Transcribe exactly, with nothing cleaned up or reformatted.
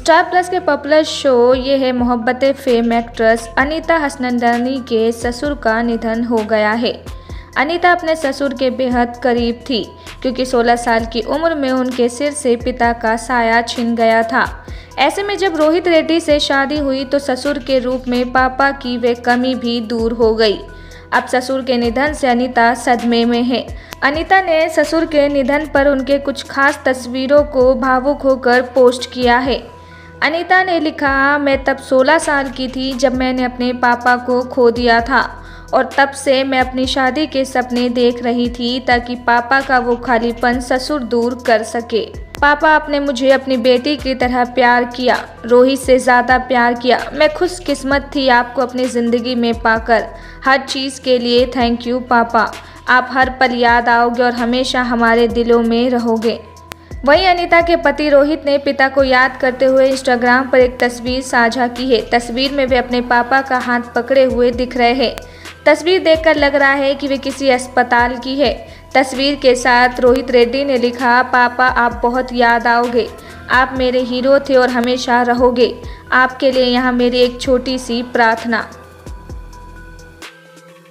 Star Plus के popular show Yeh Hai Mohabbatein fame actress Anita Hassanandani के ससुर का निधन हो गया है। अनीता अपने ससुर के बेहद करीब थी क्योंकि सोलह साल की उम्र में उनके सिर से पिता का साया छिन गया था। ऐसे में जब रोहित रेड्डी से शादी हुई तो ससुर के रूप में पापा की वे कमी भी दूर हो गई। अब ससुर के निधन से अनीता सदमे में है। अनीता ने ससुर के निधन पर उनके कुछ खास तस्वीरों को भावुक होकर पोस्ट किया है। अनीता ने लिखा, मैं तब सोलह साल की थी जब मैंने अपने पापा को खो दिया था और तब से मैं अपनी शादी के सपने देख रही थी ताकि पापा का वो खालीपन ससुर दूर कर सके। पापा आपने मुझे अपनी बेटी की तरह प्यार किया, रोहित से ज़्यादा प्यार किया। मैं खुशकिस्मत थी आपको अपनी ज़िंदगी में पाकर। हर चीज़ के लिए थैंक यू पापा। आप हर पल याद आओगे और हमेशा हमारे दिलों में रहोगे। वहीं अनीता के पति रोहित ने पिता को याद करते हुए इंस्टाग्राम पर एक तस्वीर साझा की है। तस्वीर में वे अपने पापा का हाथ पकड़े हुए दिख रहे हैं। तस्वीर देखकर लग रहा है कि वे किसी अस्पताल की है। तस्वीर के साथ रोहित रेड्डी ने लिखा, पापा आप बहुत याद आओगे। आप मेरे हीरो थे और हमेशा रहोगे। आपके लिए यहाँ मेरी एक छोटी सी प्रार्थना।